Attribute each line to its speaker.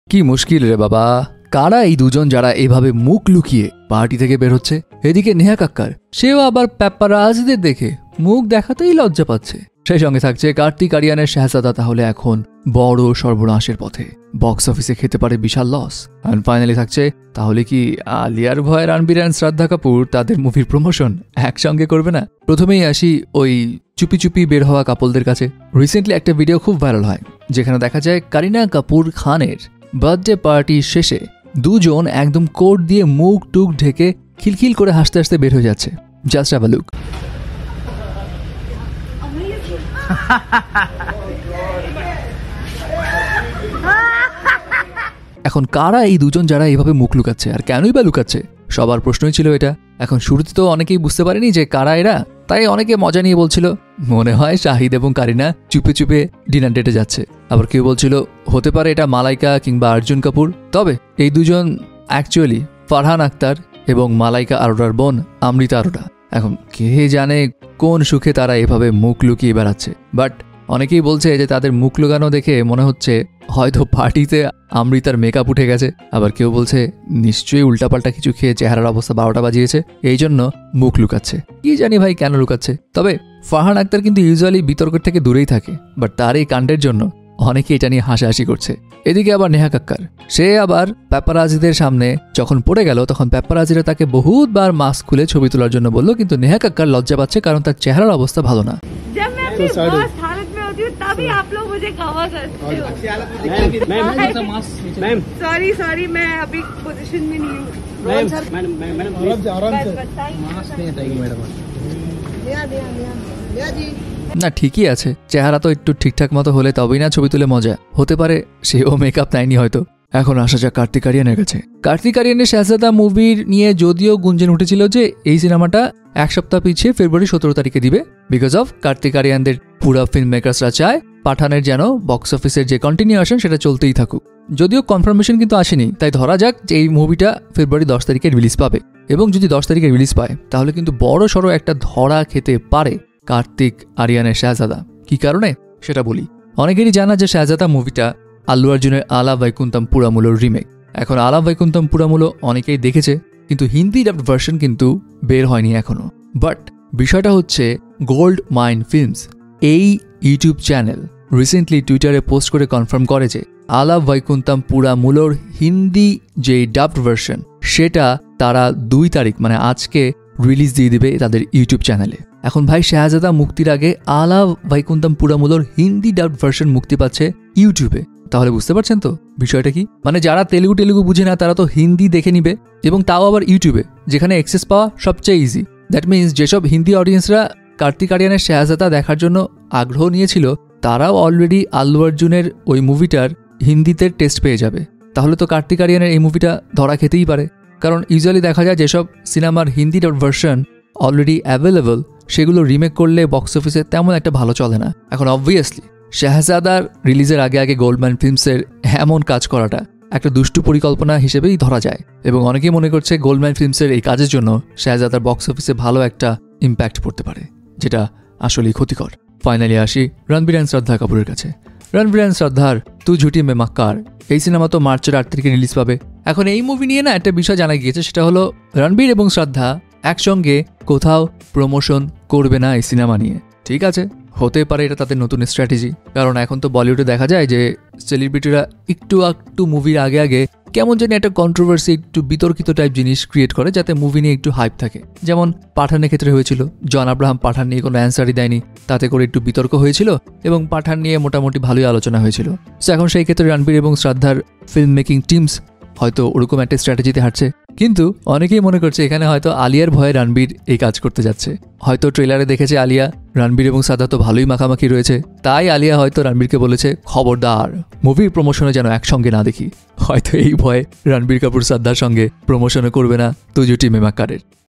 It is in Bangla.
Speaker 1: কি মুশকিল রে বাবা, কারা এই দুজন যারা এভাবে মুখ লুকিয়ে পার্টি থেকে বের হচ্ছে? এদিকে নেহা কাক্কার, সেও আবার প্যাপারাজদের দেখে মুখ দেখাতেই লজ্জা পাচ্ছে। সেই সঙ্গে থাকছে কার্তিক আরিয়ানের শাহজাদা তাহলে এখন বড় সর্বনাশের পথে, বক্স অফিসে খেতে পারে বিশাল লস। আর ফাইনালি থাকছে তাহলে কি আলিয়ার ভয়ে রণবীর অ্যান্ড শ্রদ্ধা কাপুর তাদের মুভির প্রমোশন একসঙ্গে করবে না? প্রথমেই আসি ওই চুপি চুপি বের হওয়া কাপলদের কাছে। রিসেন্টলি একটা ভিডিও খুব ভাইরাল হয় যেখানে দেখা যায় কারিনা কাপুর খানের বার্থডে পার্টি শেষে দুজন একদম কোট দিয়ে মুখ টুক ঢেকে খিলখিল করে হাসতে হাসতে বের হয়ে যাচ্ছে। Just have a look. এখন কারা এই দুজন যারা এইভাবে মুখ লুকাচ্ছে, আর কেনই বা লুকাচ্ছে? সবার প্রশ্নই ছিল এটা। এখন শুরুতে তো অনেকেই বুঝতে পারেনি যে কারা এরা, তাই অনেকে মজা নিয়ে বলছিল মনে হয় শাহিদ এবং কারিনা চুপে চুপে ডিনার ডেটে যাচ্ছে। আবার কেউ বলছিল হতে পারে এটা মালাইকা কিংবা অর্জুন কাপুর। তবে এই দুজন অ্যাকচুয়ালি ফারহান আক্তার এবং মালাইকা আরোরার বোন অমৃতা আরোরা। এখন কে জানে কোন সুখে তারা এভাবে মুখ লুকিয়ে বেড়াচ্ছে। বাট অনেকেই বলছে যে তাদের মুখ লুকানো দেখে মনে হচ্ছে হয়তো পার্টিতে অমৃতার মেকআপ উঠে গেছে। আবার কেউ বলছে নিশ্চয়ই উল্টাপাল্টা কিছু খেয়ে চেহারার অবস্থা 12টা বাজিয়েছে, এই জন্য মুখ লুকাচ্ছে। কি জানি ভাই কেন লুকাচ্ছে। তবে ফারহান আক্তার কিন্তু ইউজুয়ালি বিতর্কের থেকে দূরেই থাকে, বাট তার এই কাণ্ডের জন্য অনেকে এটা নিয়ে হাসাহাসি করছে। এদিকে আবার নেহা কাক্কার, সে আবার প্যাপারাজিদের সামনে যখন পড়ে গেল তখন প্যাপারাজিরা তাকে বহুতবার মাস্ক খুলে ছবি তোলার জন্য বললো, কিন্তু नेहा कक्कर लज्जा पाচ্ছে কারণ তার চেহারার অবস্থা ভালো না।
Speaker 2: जब मैं अपनी वर्स्ट हालत में होती हूँ तभी आप लोग मुझे कवर करते हो। मैम सॉरी मैं अभी पोजीशन में नहीं हूँ।
Speaker 1: না ঠিকই আছে, চেহারা তো একটু ঠিকঠাক মতো হলে তবেই না ছবি তুলে মজা। হতে পারে সেও মেকআপ নেয়নি হয়তো। এখন আসা যাক কার্তিক আরিয়ানের কাছে। কার্তিক আরিয়ানের শাহজাদা মুভির নিয়ে যদিও গুঞ্জন উঠেছিল যে এই সিনেমাটা এক সপ্তাহ পিছিয়ে ফেব্রুয়ারি 17 তারিখে দিবে, বিকজ অফ কার্তিক আরিয়ানদের পুরো ফিল্ম মেকার্সরা চায় পাঠানের যেন বক্স অফিসের যে কন্টিনিউশন সেটা চলতেই থাকুক। যদিও কনফার্মেশন কিন্তু আসেনি, তাই ধরা যাক যে এই মুভিটা ফেব্রুয়ারি 10 তারিখে রিলিজ পাবে। এবং যদি 10 তারিখে রিলিজ পায় তাহলে কিন্তু বড় সড়ো একটা ধরা খেতে পারে কার্তিক আরিয়ানের শাহজাদা। কি কারণে সেটা বলি। অনেকেরই জানা যে শাহজাদা মুভিটা আল্লু অর্জুনের আলা ভাইকুন্তম পুরামুলোর রিমেক। এখন আলা ভাইকুন্তম পুরামুলো অনেকেই দেখেছে, কিন্তু হিন্দি ডাবড ভার্সন কিন্তু বের হয়নি এখনো। বাট বিষয়টা হচ্ছে গোল্ড মাইন ফিল্মস এই ইউটিউব চ্যানেল রিসেন্টলি টুইটারে পোস্ট করে কনফার্ম করে যে আলা ভাইকুন্তম পুরামুলোর হিন্দি যে ডাবড ভার্সন সেটা তারা 2 তারিখ মানে আজকে রিলিজ দিয়ে দিবে তাদের ইউটিউব চ্যানেলে। এখন ভাই শাহজাদা মুক্তির আগে আলা ভাইকুন্তম পুরামুলোর হিন্দি ডাবড ভার্সন মুক্তি পাচ্ছে ইউটিউবে। তাহলে বুঝতে পারছেন তো বিষয়টা কি? মানে যারা তেলুগু বুঝে না তারা তো হিন্দি দেখে নিবে, এবং তাও আবার ইউটিউবে, যেখানে অ্যাক্সেস পাওয়া সবচেয়ে ইজি। দ্যাট মিনস যেসব হিন্দি অডিয়েন্সরা কার্তিক আরিয়ানের শাহজাদা দেখার জন্য আগ্রহ নিয়েছিল তারাও অলরেডি আল্লু অর্জুনের ওই মুভিটার হিন্দিতে টেস্ট পেয়ে যাবে। তাহলে তো কার্তিক আরিয়ানের এই মুভিটা ধরা খেতেই পারে, কারণ ইউজুয়ালি দেখা যায় যেসব সিনেমার হিন্দি ভার্সন অলরেডি অ্যাভেলেবল সেগুলো রিমেক করলে বক্স অফিসে তেমন একটা ভালো চলে না। এখন অবভিয়াসলি শাহজাদার রিলিজের আগে আগে গোল্ডম্যান ফিল্মসের এমন কাজ করাটা একটা দুষ্টু পরিকল্পনা হিসেবেই ধরা যায়, এবং অনেকেই মনে করছে গোল্ডম্যান ফিল্মসের এই কাজের জন্য শাহজাদার বক্স অফিসে ভালো একটা ইম্প্যাক্ট পড়তে পারে, যেটা আসলেই ক্ষতিকর। ফাইনালি আসি রণবীর অ্যান্ড শ্রদ্ধা কাপুরের কাছে। রণবীর অ্যান্ড শ্রদ্ধার তু ঝুটি মে মাক্কার এই সিনেমা তো মার্চের 8 তারিখে রিলিজ পাবে। এখন এই মুভি নিয়ে না একটা বিষয় জানা গিয়েছে, সেটা হলো রণবীর এবং শ্রদ্ধা একসঙ্গে কোথাও প্রমোশন করবে না এই সিনেমা নিয়ে। ঠিক আছে, হতে পারে এটা তাদের নতুন স্ট্র্যাটেজি, কারণ এখন তো বলিউডে দেখা যায় যে সেলিব্রিটিরা একটু মুভির আগে আগে কেমন জানি একটা কন্ট্রোভার্সি, একটু বিতর্কিত টাইপ জিনিস ক্রিয়েট করে যাতে মুভি নিয়ে একটু হাইপ থাকে। যেমন পাঠানের ক্ষেত্রে হয়েছিল, জন আব্রাহাম পাঠান নিয়ে কোনো অ্যান্সারই দেয়নি, তাতে করে একটু বিতর্ক হয়েছিল এবং পাঠান নিয়ে মোটামুটি ভালোই আলোচনা হয়েছিল। সো এখন সেই ক্ষেত্রে রণবীর এবং শ্রদ্ধার ফিল্ম মেকিং টিমস হয়তো ওরকম একটা স্ট্র্যাটেজিতে হাঁটছে, কিন্তু অনেকেই মনে করছে এখানে হয়তো আলিয়ার ভয়ে রণবীর এই কাজ করতে যাচ্ছে। হয়তো ট্রেলারে দেখেছে আলিয়া রণবীর এবং শ্রদ্ধা তো ভালোই মাখামাখি রয়েছে, তাই আলিয়া হয়তো রণবীরকে বলেছে খবরদার মুভির প্রমোশনে যেন একসঙ্গে না দেখি। হয়তো এই ভয়ে রণবীর কাপুর শ্রদ্ধার সঙ্গে প্রমোশনও করবে না তু ঝুটি মে মাক্কারের।